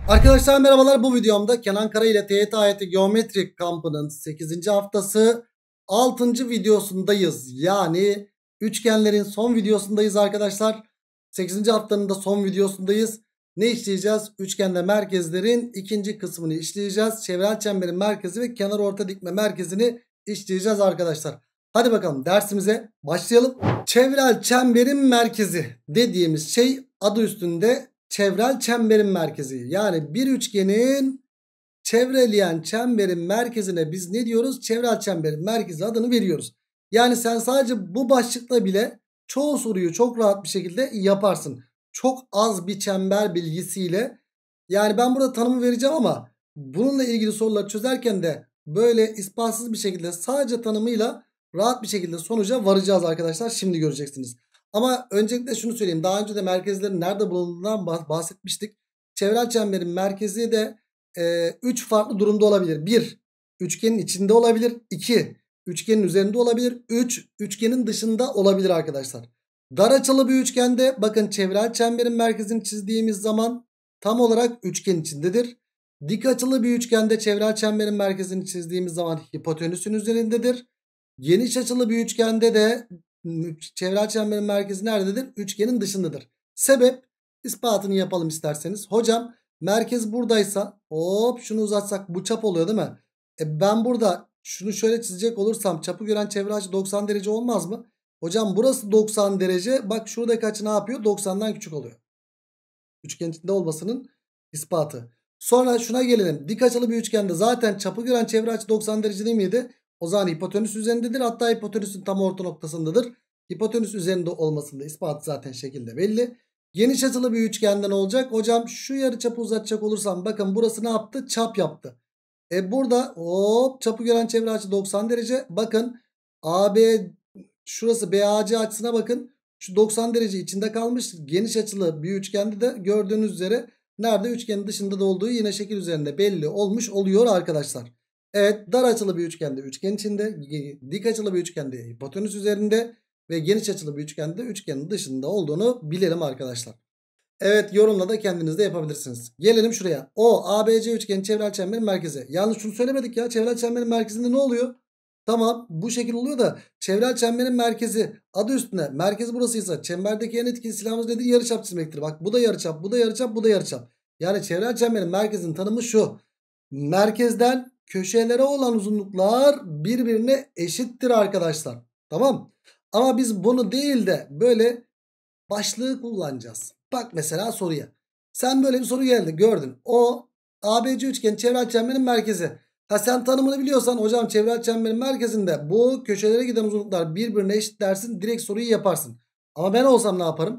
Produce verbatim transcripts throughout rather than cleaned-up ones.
Arkadaşlar merhabalar, bu videomda Kenan Kara ile T Y T A Y T Geometri kampının sekizinci haftası altıncı videosundayız. Yani üçgenlerin son videosundayız arkadaşlar. sekizinci haftanın da son videosundayız. Ne işleyeceğiz? Üçgende merkezlerin ikinci kısmını işleyeceğiz. Çevrel çemberin merkezi ve kenar orta dikme merkezini işleyeceğiz arkadaşlar. Hadi bakalım dersimize başlayalım. Çevrel çemberin merkezi dediğimiz şey adı üstünde çevrel çemberin merkezi. Yani bir üçgenin çevreleyen çemberin merkezine biz ne diyoruz? Çevrel çemberin merkezi adını veriyoruz. Yani sen sadece bu başlıkla bile çoğu soruyu çok rahat bir şekilde yaparsın. Çok az bir çember bilgisiyle. Yani ben burada tanımı vereceğim ama bununla ilgili soruları çözerken de böyle ispatsız bir şekilde sadece tanımıyla rahat bir şekilde sonuca varacağız arkadaşlar. Şimdi göreceksiniz. Ama öncelikle şunu söyleyeyim. Daha önce de merkezlerin nerede bulunduğundan bahsetmiştik. Çevrel çemberin merkezi de üç e, farklı durumda olabilir. bir Üçgenin içinde olabilir. iki Üçgenin üzerinde olabilir. üç Üçgenin dışında olabilir arkadaşlar. Dar açılı bir üçgende bakın çevrel çemberin merkezini çizdiğimiz zaman tam olarak üçgen içindedir. Dik açılı bir üçgende çevrel çemberin merkezini çizdiğimiz zaman hipotenüsün üzerindedir. Geniş açılı bir üçgende de çevrel çemberin merkezi nerededir? Üçgenin dışındadır. Sebep, ispatını yapalım isterseniz. Hocam merkez buradaysa hop şunu uzatsak bu çap oluyor değil mi? E ben burada şunu şöyle çizecek olursam çapı gören çevre açı doksan derece olmaz mı? Hocam burası doksan derece. Bak şuradaki açı ne yapıyor? doksandan küçük oluyor. Üçgen içinde olmasının ispatı. Sonra şuna gelelim. Dik açılı bir üçgende zaten çapı gören çevre açı doksan derece değil miydi? O zaman hipotenüs üzerindedir. Hatta hipotenüsün tam orta noktasındadır. Hipotenüs üzerinde olmasında ispatı zaten şekilde belli. Geniş açılı bir üçgende ne olacak? Hocam şu yarıçapı uzatacak olursam bakın burası ne yaptı? Çap yaptı. E burada hop çapı gören çevre açı doksan derece. Bakın A B şurası B A C açısına bakın. Şu doksan derece içinde kalmış. Geniş açılı bir üçgende de gördüğünüz üzere nerede? Üçgenin dışında da olduğu yine şekil üzerinde belli olmuş oluyor arkadaşlar. Evet, dar açılı bir üçgende üçgen içinde, dik açılı bir üçgende hipotenüs üzerinde ve geniş açılı bir üçgende üçgenin dışında olduğunu bilelim arkadaşlar. Evet, yorumla da kendiniz de yapabilirsiniz. Gelelim şuraya. O A B C üçgenin çevrel çemberin merkezi. Yalnız şunu söylemedik ya. Çevrel çemberin merkezinde ne oluyor? Tamam, bu şekil oluyor da çevrel çemberin merkezi adı üstünde. Merkez burasıysa çemberdeki en etkili silahımız nedir? Yarıçap çizmektir. Bak bu da yarıçap, bu da yarıçap, bu da yarıçap. Yani çevrel çemberin merkezinin tanımı şu. Merkezden köşelere olan uzunluklar birbirine eşittir arkadaşlar. Tamam. Ama biz bunu değil de böyle başlığı kullanacağız. Bak mesela soruya. Sen böyle bir soru geldi gördün. O A B C üçgen çevrel çemberin merkezi. Ha sen tanımını biliyorsan hocam çevrel çemberin merkezinde bu köşelere giden uzunluklar birbirine eşit dersin. Direkt soruyu yaparsın. Ama ben olsam ne yaparım?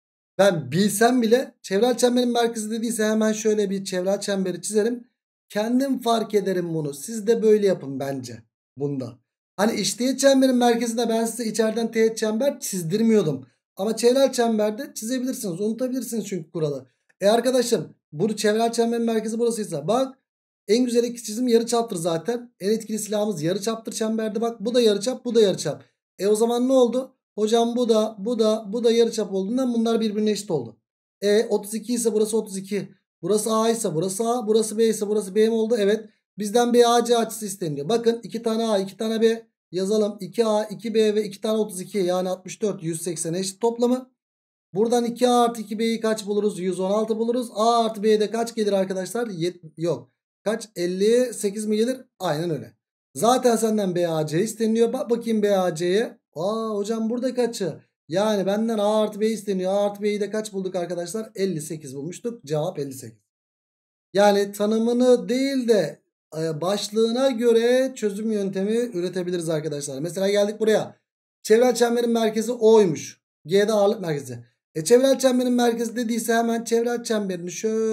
Ben bilsem bile çevrel çemberin merkezi dediyse hemen şöyle bir çevrel çemberi çizerim. Kendim fark ederim bunu. Siz de böyle yapın bence bunda. Hani işteğet çemberin merkezinde ben size içeriden teğet çember çizdirmiyordum. Ama çevrel çemberde çizebilirsiniz. Unutabilirsiniz çünkü kuralı. E arkadaşım bu çevrel çemberin merkezi burasıysa bak en güzel iki çizim yarıçaptır zaten. En etkili silahımız yarıçaptır çemberde. Bak bu da yarıçap, bu da yarıçap. E o zaman ne oldu? Hocam bu da bu da bu da yarıçap olduğundan bunlar birbirine eşit oldu. E otuz iki ise burası otuz iki. Burası A ise burası A. Burası B ise burası B mi oldu? Evet. Bizden B A C açısı isteniyor. Bakın iki tane A iki tane B yazalım. iki A iki B ve iki tane otuz iki yani altmış dört yüz seksen eşit toplamı. Buradan iki A artı iki B'yi kaç buluruz? yüz on altı buluruz. A artı B'de kaç gelir arkadaşlar? Yet yok. Kaç? elli sekiz mi gelir? Aynen öyle. Zaten senden B A C isteniyor. Bak bakayım B A C'ye. Aa hocam burada kaçı? Yani benden A artı B isteniyor. A artı B'yi de kaç bulduk arkadaşlar? elli sekiz bulmuştuk. Cevap elli sekiz. Yani tanımını değil de başlığına göre çözüm yöntemi üretebiliriz arkadaşlar. Mesela geldik buraya. Çevrel çemberin merkezi O'ymuş. G'de ağırlık merkezi. E çevrel çemberin merkezi dediyse hemen çevrel çemberini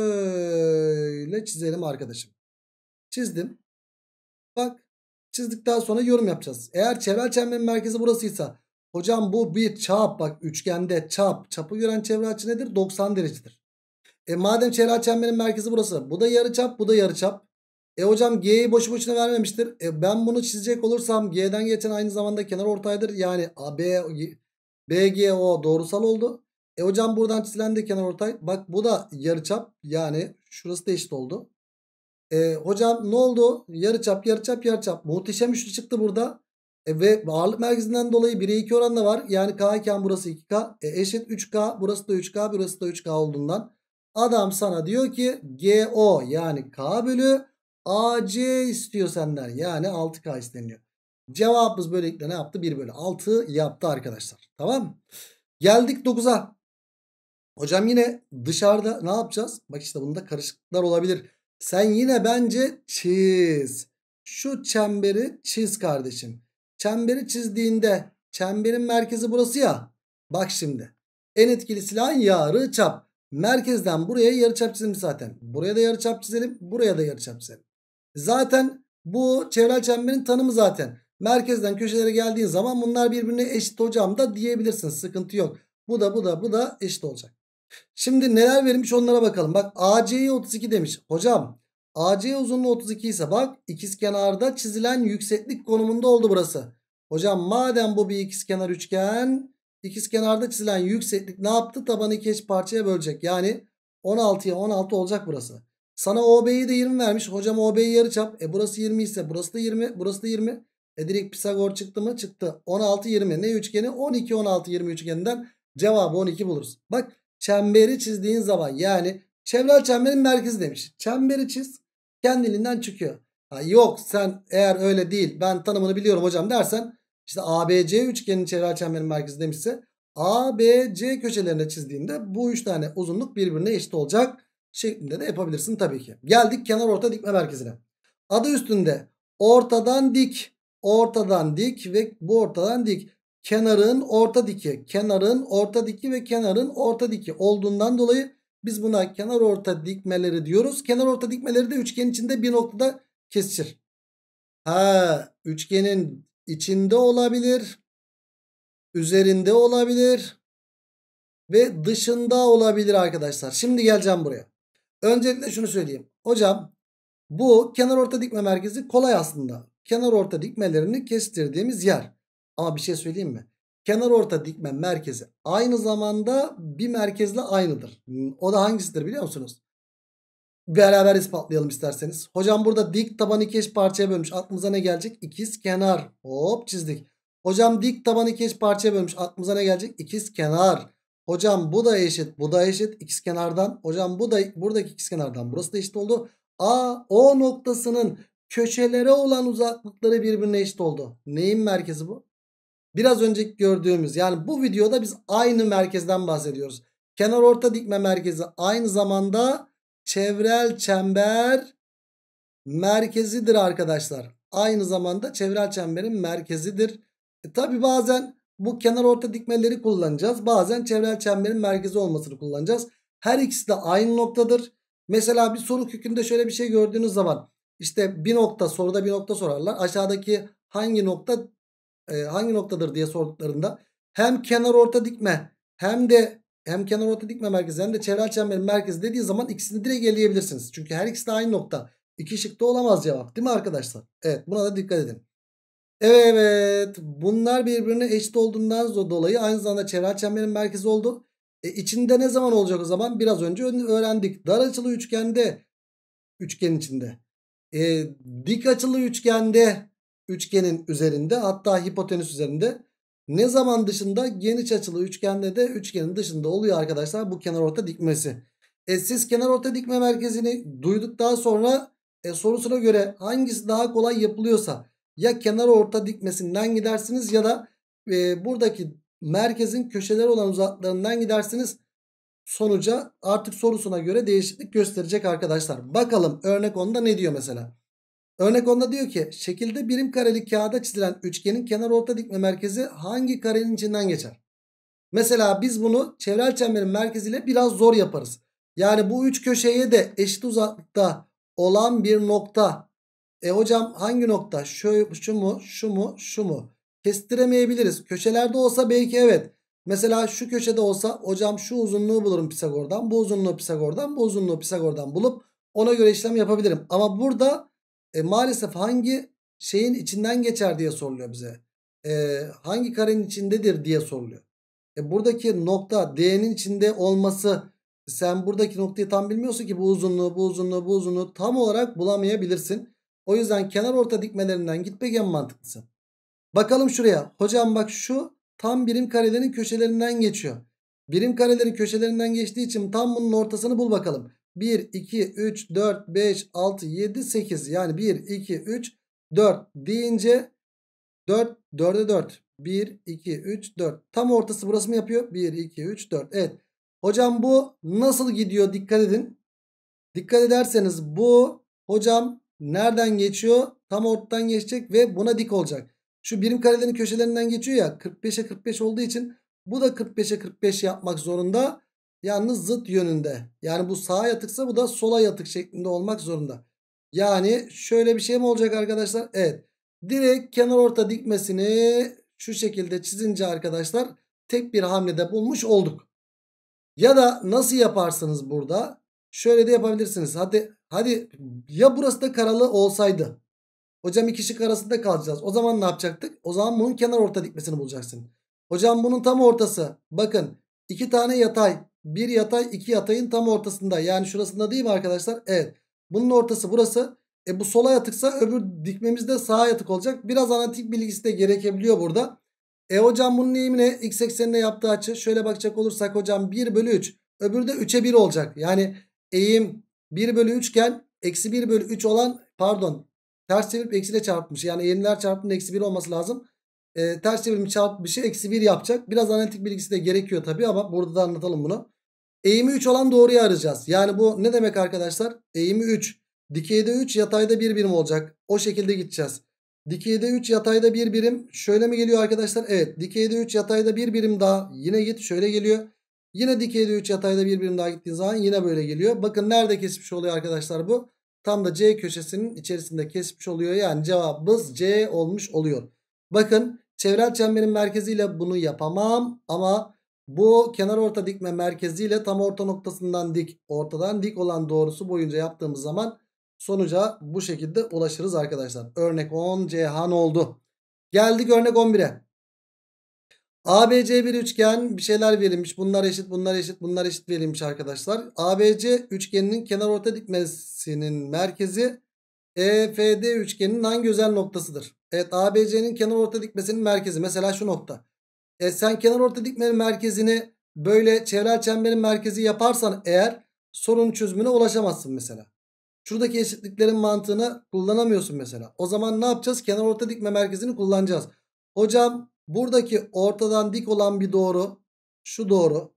şöyle çizelim arkadaşım. Çizdim. Bak çizdikten sonra yorum yapacağız. Eğer çevrel çemberin merkezi burasıysa hocam bu bir çap, bak üçgende çap. Çapı gören çevre açı nedir? doksan derecedir. E madem çevrel çemberin merkezi burası. Bu da yarıçap, bu da yarıçap. E hocam G'yi boşu boşuna vermemiştir. E ben bunu çizecek olursam G'den geçen aynı zamanda kenar ortaydır. Yani A, B, B G O doğrusal oldu. E hocam buradan çizilen de kenarortay. Bak bu da yarıçap. Yani şurası da eşit oldu. E, hocam ne oldu? Yarıçap, yarıçap, yarıçap. Muhteşem üçlü çıktı burada. E, ve ağırlık merkezinden dolayı bire iki oranla var. Yani K iken burası iki K. E, eşit üç K. Burası da üç K. Burası da üç K olduğundan. Adam sana diyor ki G O yani K bölü A C istiyor senden. Yani altı K isteniyor. Cevabımız böylelikle ne yaptı? bir bölü altı yaptı arkadaşlar. Tamam. Geldik dokuza. Hocam yine dışarıda ne yapacağız? Bak işte bunda karışıklıklar olabilir. Sen yine bence çiz. Şu çemberi çiz kardeşim. Çemberi çizdiğinde çemberin merkezi burası ya. Bak şimdi. En etkili silahın yarıçap. Merkezden buraya yarıçap çizilmiş zaten. Buraya da yarıçap çizelim. Buraya da yarıçap çizelim. Zaten bu çevrel çemberin tanımı zaten. Merkezden köşelere geldiğin zaman bunlar birbirine eşit hocam da diyebilirsiniz. Sıkıntı yok. Bu da bu da bu da eşit olacak. Şimdi neler verilmiş onlara bakalım. Bak A C'ye otuz iki demiş. Hocam A C uzunluğu otuz iki ise bak ikizkenarda çizilen yükseklik konumunda oldu burası. Hocam madem bu bir ikizkenar üçgen, ikizkenarda çizilen yükseklik ne yaptı? Tabanı iki eş parçaya bölecek. Yani on altıya on altı olacak burası. Sana O B'yi de yirmi vermiş. Hocam O B'yi yarıçap. E burası yirmi ise burası da yirmi. Burası da yirmi. E direkt Pisagor çıktı mı? Çıktı. on altı yirmi. Ne üçgeni? on iki on altı yirmi üçgeninden cevabı on iki buluruz. Bak çemberi çizdiğin zaman yani çevrel çemberin merkezi demiş. Çemberi çiz. Kendiliğinden çıkıyor. Ha, yok sen eğer öyle değil ben tanımını biliyorum hocam dersen işte A B C üçgenin çevrel çemberin merkezi demişse A B C köşelerine çizdiğinde bu üç tane uzunluk birbirine eşit olacak şeklinde de yapabilirsin tabii ki. Geldik kenar orta dikme merkezine. Adı üstünde ortadan dik, ortadan dik ve bu ortadan dik. Kenarın orta diki, kenarın orta diki ve kenarın orta diki olduğundan dolayı biz buna kenar orta dikmeleri diyoruz. Kenar orta dikmeleri de üçgen içinde bir noktada kesişir. Ha, üçgenin içinde olabilir, üzerinde olabilir ve dışında olabilir arkadaşlar. Şimdi geleceğim buraya. Öncelikle şunu söyleyeyim. Hocam bu kenar orta dikme merkezi kolay aslında. Kenar orta dikmelerini kestirdiğimiz yer. Ama bir şey söyleyeyim mi? Kenar orta dikme merkezi aynı zamanda bir merkezle aynıdır. O da hangisidir biliyor musunuz? Beraber ispatlayalım isterseniz. Hocam burada dik tabanı iki eş parçaya bölmüş. Aklımıza ne gelecek? İkiz kenar. Hop çizdik. Hocam dik tabanı iki eş parçaya bölmüş. Aklımıza ne gelecek? İkiz kenar. Hocam bu da eşit. Bu da eşit. İkiz kenardan. Hocam bu da buradaki ikiz kenardan. Burası da eşit oldu. A O noktasının köşelere olan uzaklıkları birbirine eşit oldu. Neyin merkezi bu? Biraz önceki gördüğümüz yani bu videoda biz aynı merkezden bahsediyoruz. Kenar orta dikme merkezi aynı zamanda çevrel çember merkezidir arkadaşlar. Aynı zamanda çevrel çemberin merkezidir. E tabi bazen bu kenar orta dikmeleri kullanacağız. Bazen çevrel çemberin merkezi olmasını kullanacağız. Her ikisi de aynı noktadır. Mesela bir soru kökünde şöyle bir şey gördüğünüz zaman işte bir nokta soruda bir nokta sorarlar. Aşağıdaki hangi nokta e, hangi noktadır diye sorduklarında hem kenar orta dikme hem de hem kenar orta dikme merkezi hem de çevrel çemberin merkezi dediği zaman ikisini direkt eleyebilirsiniz. Çünkü her ikisi de aynı nokta. İki şıkta olamaz cevap değil mi arkadaşlar? Evet buna da dikkat edin. Evet bunlar birbirine eşit olduğundan dolayı aynı zamanda çevrel çemberin merkezi oldu. E, içinde ne zaman olacak o zaman? Biraz önce öğrendik. Dar açılı üçgende üçgenin içinde. E, dik açılı üçgende üçgenin üzerinde hatta hipotenüs üzerinde. Ne zaman dışında? Geniş açılı üçgende de üçgenin dışında oluyor arkadaşlar bu kenarorta dikmesi. E, siz kenarorta dikme merkezini duyduktan sonra e, sorusuna göre hangisi daha kolay yapılıyorsa ya kenarorta dikmesinden gidersiniz ya da e, buradaki merkezin köşeleri olan uzaklarından gidersiniz. Sonuca artık sorusuna göre değişiklik gösterecek arkadaşlar. Bakalım örnek onda ne diyor mesela? Örnek onda diyor ki şekilde birim kareli kağıda çizilen üçgenin kenar orta dikme merkezi hangi karenin içinden geçer? Mesela biz bunu çevrel çemberin merkeziyle biraz zor yaparız. Yani bu üç köşeye de eşit uzaklıkta olan bir nokta. E hocam hangi nokta? Şu, şu mu? Şu mu? Şu mu? Kestiremeyebiliriz. Köşelerde olsa belki evet. Mesela şu köşede olsa hocam şu uzunluğu bulurum Pisagor'dan. Bu uzunluğu Pisagor'dan. Bu uzunluğu Pisagor'dan bulup ona göre işlem yapabilirim. Ama burada e, maalesef hangi şeyin içinden geçer diye soruluyor bize. E, hangi karenin içindedir diye soruluyor. E buradaki nokta D'nin içinde olması, sen buradaki noktayı tam bilmiyorsun ki bu uzunluğu, bu uzunluğu, bu uzunluğu tam olarak bulamayabilirsin. O yüzden kenar orta dikmelerinden gitmek en mantıklısı. Bakalım şuraya. Hocam bak şu tam birim karelerin köşelerinden geçiyor. Birim karelerin köşelerinden geçtiği için tam bunun ortasını bul bakalım. bir, iki, üç, dört, beş, altı, yedi, sekiz. Yani bir, iki, üç, dört deyince dört, dörde dört. bir, iki, üç, dört. Tam ortası burası mı yapıyor? bir, iki, üç, dört. Evet. Hocam bu nasıl gidiyor? Dikkat edin. Dikkat ederseniz bu hocam nereden geçiyor? Tam ortadan geçecek ve buna dik olacak. Şu birim karelerin köşelerinden geçiyor ya, kırk beşe kırk beş olduğu için bu da kırk beşe kırk beş yapmak zorunda. Yalnız zıt yönünde. Yani bu sağa yatıksa bu da sola yatık şeklinde olmak zorunda. Yani şöyle bir şey mi olacak arkadaşlar? Evet. Direkt kenar orta dikmesini şu şekilde çizince arkadaşlar tek bir hamlede bulmuş olduk. Ya da nasıl yaparsınız burada? Şöyle de yapabilirsiniz. Hadi hadi ya burası da karalı olsaydı. Hocam iki şık arasında kalacağız. O zaman ne yapacaktık? O zaman bunun kenar orta dikmesini bulacaksın. Hocam bunun tam ortası. Bakın iki tane yatay. Bir yatay, iki yatayın tam ortasında. Yani şurasında değil mi arkadaşlar? Evet. Bunun ortası burası. E bu sola yatıksa öbür dikmemiz de sağa yatık olacak. Biraz analitik bilgisi de gerekebiliyor burada. E hocam bunun eğimi ne? X eksenine yaptığı açı. Şöyle bakacak olursak hocam bir bölü üç. Öbürü de üçe bir olacak. Yani eğim bir bölü üç iken eksi bir bölü üç olan, pardon, ters çevirip eksiyle çarpmış. Yani eğimler çarpımının eksi bir olması lazım. E, ters çevirimi çarpı bir şey eksi bir yapacak. Biraz analitik bilgisi de gerekiyor tabii ama burada da anlatalım bunu. Eğimi üç olan doğruyu arayacağız. Yani bu ne demek arkadaşlar? Eğimi üç. Dikeyde üç, yatayda bir birim olacak. O şekilde gideceğiz. Dikeyde üç, yatayda bir birim. Şöyle mi geliyor arkadaşlar? Evet. Dikeyde üç, yatayda bir birim daha. Yine git şöyle geliyor. Yine dikeyde üç, yatayda bir birim daha gittiğin zaman yine böyle geliyor. Bakın nerede kesmiş oluyor arkadaşlar bu? Tam da C köşesinin içerisinde kesmiş oluyor. Yani cevabımız C olmuş oluyor. Bakın çevrel çemberin merkeziyle bunu yapamam ama bu kenar orta dikme merkeziyle tam orta noktasından dik, ortadan dik olan doğrusu boyunca yaptığımız zaman sonuca bu şekilde ulaşırız arkadaşlar. Örnek on Ceyhan oldu. Geldik örnek on bire. A B C bir üçgen, bir şeyler verilmiş. Bunlar eşit, bunlar eşit, bunlar eşit verilmiş arkadaşlar. A B C üçgeninin kenar orta dikmesinin merkezi E F D üçgeninin hangi özel noktasıdır? Evet, A B C'nin kenar orta dikmesinin merkezi mesela şu nokta. E sen kenar orta dikmenin merkezini böyle çevrel çemberin merkezi yaparsan eğer sorun çözümüne ulaşamazsın mesela. Şuradaki eşitliklerin mantığını kullanamıyorsun mesela. O zaman ne yapacağız? Kenar orta dikme merkezini kullanacağız. Hocam buradaki ortadan dik olan bir doğru, şu doğru,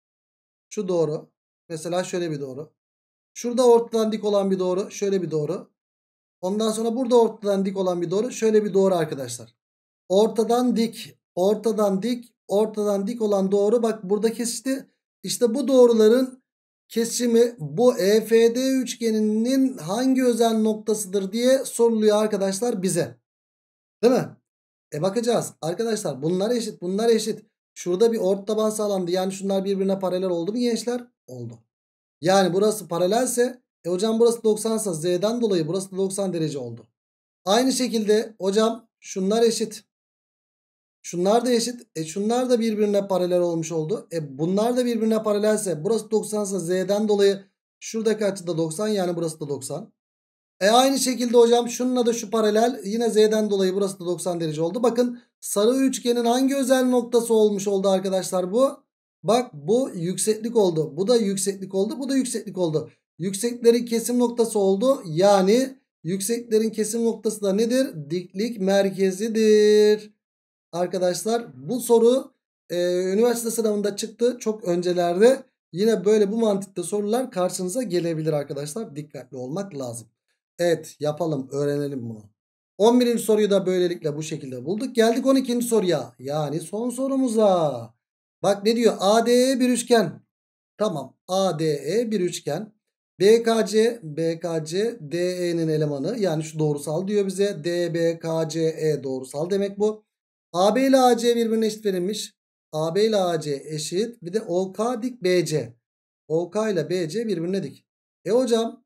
şu doğru. Mesela şöyle bir doğru. Şurada ortadan dik olan bir doğru, şöyle bir doğru. Ondan sonra burada ortadan dik olan bir doğru, şöyle bir doğru arkadaşlar. Ortadan dik, ortadan dik, ortadan dik olan doğru bak burada kesişti. İşte bu doğruların kesişimi bu E F D üçgeninin hangi özel noktasıdır diye soruluyor arkadaşlar bize. Değil mi? E bakacağız. Arkadaşlar bunlar eşit, bunlar eşit. Şurada bir ortaban sağlandı. Yani şunlar birbirine paralel oldu mu gençler? Oldu. Yani burası paralelse e hocam burası doksan ise Z'den dolayı burası da doksan derece oldu. Aynı şekilde hocam şunlar eşit. Şunlar da eşit. E şunlar da birbirine paralel olmuş oldu. E bunlar da birbirine paralelse burası doksan ise Z'den dolayı şuradaki açı da doksan, yani burası da doksan. E aynı şekilde hocam şununla da şu paralel, yine Z'den dolayı burası da doksan derece oldu. Bakın sarı üçgenin hangi özel noktası olmuş oldu arkadaşlar bu? Bak bu yükseklik oldu. Bu da yükseklik oldu. Bu da yükseklik oldu. Yükseklerin kesim noktası oldu. Yani yükseklerin kesim noktası da nedir? Diklik merkezidir. Arkadaşlar bu soru e, üniversite sınavında çıktı çok öncelerde. Yine böyle bu mantıkta sorular karşınıza gelebilir arkadaşlar. Dikkatli olmak lazım. Evet, yapalım, öğrenelim bunu. on birinci soruyu da böylelikle bu şekilde bulduk. Geldik on ikinci soruya. Yani son sorumuza. Bak ne diyor? A D E bir üçgen. Tamam. A D E bir üçgen. B K C, B K C D E'nin elemanı. Yani şu doğrusal diyor bize. D B K C E doğrusal demek bu. A B ile A C birbirine eşit verilmiş. A B ile A C eşit. Bir de O K dik B C. O K ile B C birbirine dik. E hocam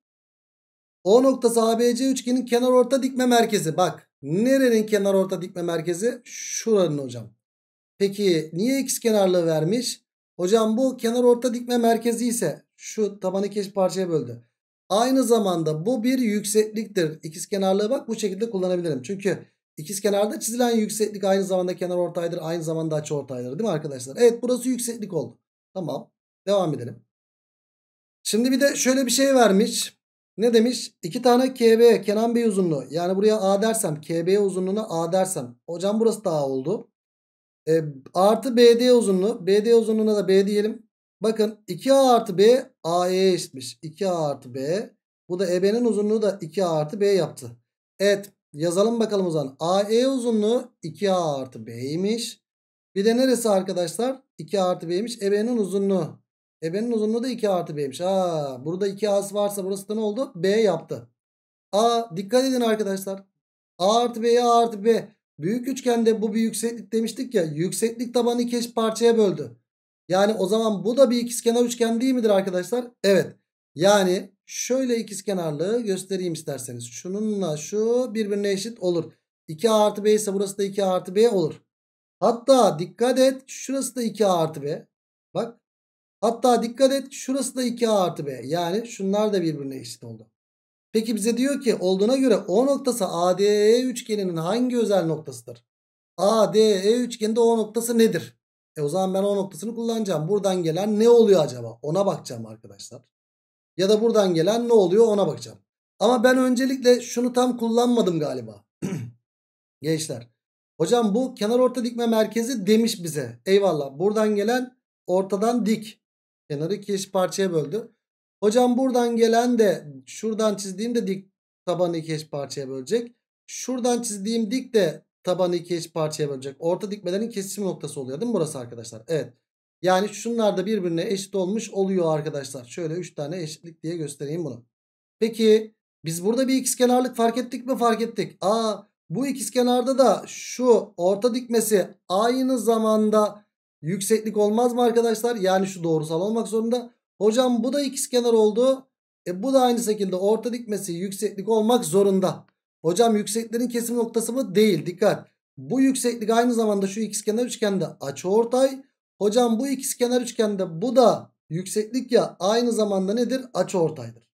O noktası A B C üçgenin kenar orta dikme merkezi. Bak nerenin kenar orta dikme merkezi? Şuranın hocam. Peki niye ikizkenarlığı vermiş? Hocam bu kenar orta dikme merkezi ise şu tabanı iki eş parçaya böldü. Aynı zamanda bu bir yüksekliktir. İkizkenarlığı bak bu şekilde kullanabilirim. Çünkü ikizkenarda çizilen yükseklik aynı zamanda kenar ortaydır. Aynı zamanda açı ortaydır değil mi arkadaşlar? Evet, burası yükseklik oldu. Tamam, devam edelim. Şimdi bir de şöyle bir şey vermiş. Ne demiş? İki tane K B, Kenan Bey uzunluğu. Yani buraya A dersem, K B uzunluğuna A dersem. Hocam burası da A oldu. E, artı B D uzunluğu. B D uzunluğuna da B diyelim. Bakın iki A artı B A E'ye eşitmiş. iki A artı B. Bu da E B'nin uzunluğu da iki A artı B yaptı. Evet, yazalım bakalım o zaman. A E uzunluğu iki A artı B'ymiş. Bir de neresi arkadaşlar? iki A artı B'ymiş. E B'nin uzunluğu. E B'nin uzunluğu da iki A artı B'ymiş. Aa, burada iki A'sı varsa burası da ne oldu? B yaptı. A, dikkat edin arkadaşlar. A artı B'ye A artı B. Büyük üçgende bu bir yükseklik demiştik ya. Yükseklik tabanı iki eş parçaya böldü. Yani o zaman bu da bir ikizkenar üçgen değil midir arkadaşlar? Evet. Yani şöyle ikizkenarlığı göstereyim isterseniz. Şununla şu birbirine eşit olur. iki A artı B ise burası da iki A artı B olur. Hatta dikkat et, şurası da iki A artı B. Bak. Hatta dikkat et, şurası da iki A artı B. Yani şunlar da birbirine eşit oldu. Peki bize diyor ki olduğuna göre O noktası A D E üçgeninin hangi özel noktasıdır? A D E üçgeninde O noktası nedir? E o zaman ben O noktasını kullanacağım. Buradan gelen ne oluyor acaba? Ona bakacağım arkadaşlar. Ya da buradan gelen ne oluyor ona bakacağım. Ama ben öncelikle şunu tam kullanmadım galiba. Gençler. Hocam bu kenar orta dikme merkezi demiş bize. Eyvallah. Buradan gelen ortadan dik. Kenarı iki eş parçaya böldü. Hocam buradan gelen de şuradan çizdiğim de dik tabanı iki eş parçaya bölecek. Şuradan çizdiğim dik de tabanı iki eş parçaya bölecek. Orta dikmelerin kesişim noktası oluyor değil mi burası arkadaşlar? Evet. Yani şunlar da birbirine eşit olmuş oluyor arkadaşlar. Şöyle üç tane eşitlik diye göstereyim bunu. Peki biz burada bir ikizkenarlık fark ettik mi? Fark ettik. Aa, bu ikizkenarda da şu orta dikmesi aynı zamanda yükseklik olmaz mı arkadaşlar? Yani şu doğrusal olmak zorunda. Hocam bu da ikizkenar oldu. E bu da aynı şekilde orta dikmesi yükseklik olmak zorunda. Hocam yükseklerin kesim noktası mı? Değil. Dikkat. Bu yükseklik aynı zamanda şu ikizkenar üçgende açıortay. Hocam bu ikizkenar üçgende bu da yükseklik ya, aynı zamanda nedir? Açıortaydır.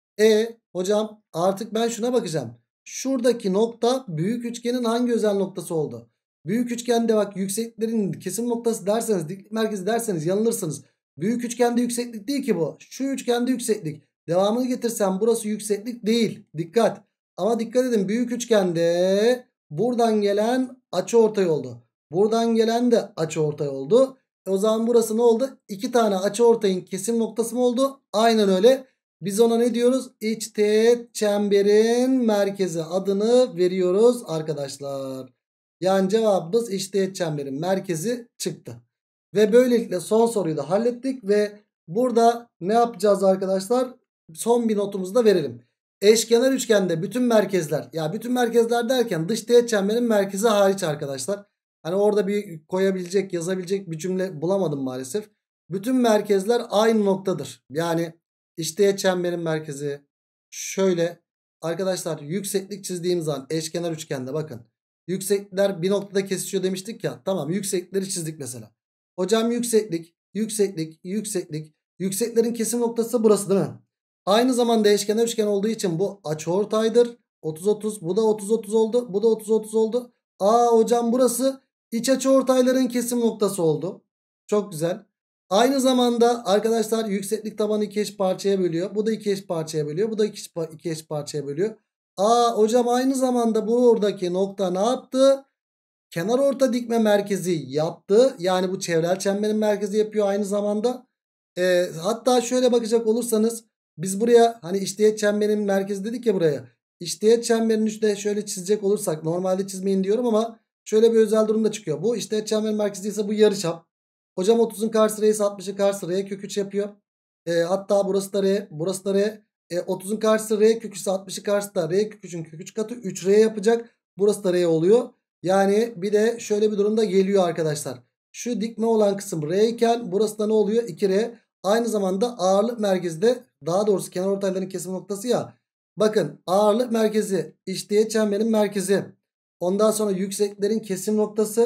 E hocam artık ben şuna bakacağım. Şuradaki nokta büyük üçgenin hangi özel noktası oldu? Büyük üçgende bak yükseklerin kesim noktası derseniz, diklik merkezi derseniz yanılırsınız. Büyük üçgende yükseklik değil ki bu. Şu üçgende yükseklik. Devamını getirsem burası yükseklik değil. Dikkat. Ama dikkat edin, büyük üçgende buradan gelen açıortay oldu. Buradan gelen de açıortay oldu. E o zaman burası ne oldu? İki tane açıortayın kesim noktası mı oldu? Aynen öyle. Biz ona ne diyoruz? İç teğet çemberin merkezi adını veriyoruz arkadaşlar. Yani cevabımız iç teğet çemberin merkezi çıktı. Ve böylelikle son soruyu da hallettik ve burada ne yapacağız arkadaşlar? Son bir notumuzu da verelim. Eşkenar üçgende bütün merkezler, ya bütün merkezler derken dış teğet çemberin merkezi hariç arkadaşlar. Hani orada bir koyabilecek, yazabilecek bir cümle bulamadım maalesef. Bütün merkezler aynı noktadır. Yani İç teğet çemberin merkezi şöyle arkadaşlar, yükseklik çizdiğim zaman eşkenar üçgende bakın. Yükseklikler bir noktada kesişiyor demiştik ya. Tamam, yükseklikleri çizdik mesela. Hocam yükseklik, yükseklik, yükseklik. Yükseklerin kesim noktası burası değil mi? Aynı zamanda eşkenar üçgen olduğu için bu açıortaydır. otuz otuz, bu da otuz otuz oldu. Bu da otuz otuz oldu. Aa hocam burası iç açıortayların kesim noktası oldu. Çok güzel. Aynı zamanda arkadaşlar yükseklik tabanı iki eş parçaya bölüyor. Bu da iki eş parçaya bölüyor. Bu da iki eş parçaya bölüyor. Aa hocam aynı zamanda buradaki nokta ne yaptı? Kenar orta dikme merkezi yaptı. Yani bu çevrel çemberin merkezi yapıyor aynı zamanda. Ee, hatta şöyle bakacak olursanız biz buraya hani işteğet çemberin merkezi dedik ya buraya. İşteğet çemberin işte şöyle çizecek olursak, normalde çizmeyin diyorum ama şöyle bir özel durum da çıkıyor. Bu işteğet çemberin merkezi ise bu yarıçap. Hocam otuzun karşısı R ise altmışın karşısı R kök üç yapıyor. E, hatta burası da R, burası da R. E, otuzun karşısı R kök üç ise altmışın karşısı da R kök üçün kök üç katı üç R yapacak. Burası da R oluyor. Yani bir de şöyle bir durumda geliyor arkadaşlar. Şu dikme olan kısım R iken burası da ne oluyor? iki R. Aynı zamanda ağırlık merkezi de, daha doğrusu kenarortayların kesim noktası ya. Bakın ağırlık merkezi, işteğet çemberin merkezi. Ondan sonra yükseklerin kesim noktası.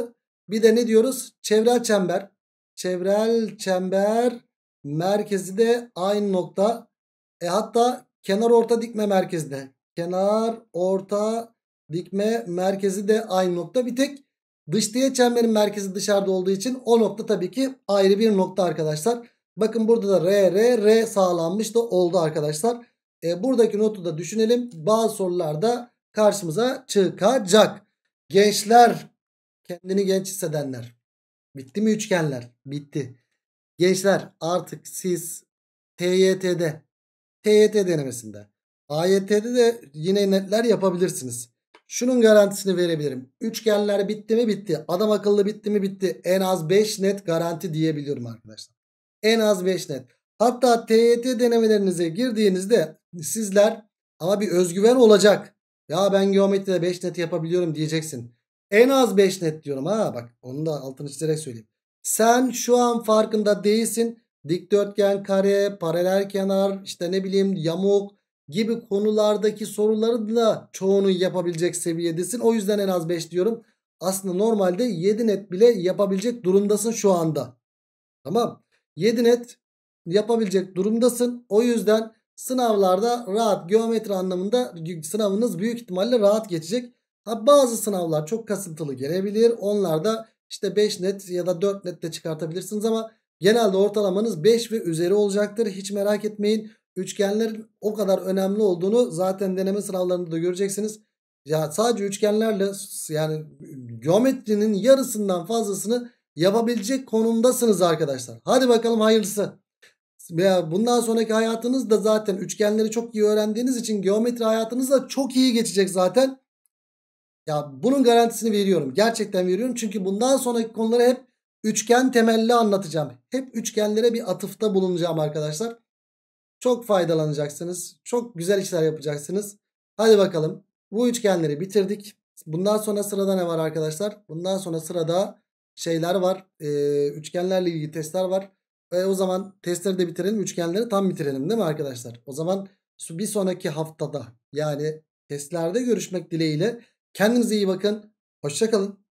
Bir de ne diyoruz? Çevrel çember. Çevrel çember merkezi de aynı nokta. E hatta kenar orta dikme merkezi de. Kenar orta dikme merkezi de aynı nokta. Bir tek dıştiye çemberin merkezi dışarıda olduğu için o nokta tabii ki ayrı bir nokta arkadaşlar. Bakın burada da R, R, R sağlanmış da oldu arkadaşlar. E, buradaki notu da düşünelim. Bazı sorularda karşımıza çıkacak. Gençler, kendini genç hissedenler. Bitti mi üçgenler? Bitti. Gençler artık siz T Y T'de, T Y T denemesinde, A Y T'de de yine netler yapabilirsiniz. Şunun garantisini verebilirim. Üçgenler bitti mi? Bitti. Adam akıllı bitti mi? Bitti. En az beş net garanti diyebiliyorum arkadaşlar. En az beş net. Hatta T Y T denemelerinize girdiğinizde sizler ama bir özgüven olacak. Ya ben geometride beş net yapabiliyorum diyeceksin. En az beş net diyorum ha, bak onu da altını çizerek söyleyeyim. Sen şu an farkında değilsin. Dikdörtgen, kare, paralel kenar, işte ne bileyim yamuk gibi konulardaki soruları da çoğunu yapabilecek seviyedesin. O yüzden en az beş diyorum. Aslında normalde yedi net bile yapabilecek durumdasın şu anda. Tamam. yedi net yapabilecek durumdasın. O yüzden sınavlarda rahat, geometri anlamında sınavınız büyük ihtimalle rahat geçecek. Ha, bazı sınavlar çok kasıntılı gelebilir. Onlarda işte beş net ya da dört net de çıkartabilirsiniz ama genelde ortalamanız beş ve üzeri olacaktır. Hiç merak etmeyin. Üçgenlerin o kadar önemli olduğunu zaten deneme sınavlarında da göreceksiniz. Ya sadece üçgenlerle yani geometrinin yarısından fazlasını yapabilecek konumdasınız arkadaşlar. Hadi bakalım hayırlısı. Ya bundan sonraki hayatınız da zaten üçgenleri çok iyi öğrendiğiniz için geometri hayatınız da çok iyi geçecek zaten. Ya bunun garantisini veriyorum. Gerçekten veriyorum. Çünkü bundan sonraki konuları hep üçgen temelli anlatacağım. Hep üçgenlere bir atıfta bulunacağım arkadaşlar. Çok faydalanacaksınız. Çok güzel işler yapacaksınız. Hadi bakalım. Bu üçgenleri bitirdik. Bundan sonra sırada ne var arkadaşlar? Bundan sonra sırada şeyler var. Ee, üçgenlerle ilgili testler var. E, o zaman testleri de bitirelim. Üçgenleri tam bitirelim değil mi arkadaşlar? O zaman bir sonraki haftada yani testlerde görüşmek dileğiyle. Kendinize iyi bakın. Hoşça kalın.